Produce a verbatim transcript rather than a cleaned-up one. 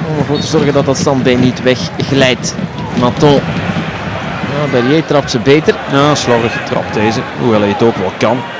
Om ervoor te zorgen dat dat standbeen niet wegglijdt. Maton. Ja, Berrier trapt ze beter. Ja, slordig getrapt deze. Hoewel hij het ook wel kan.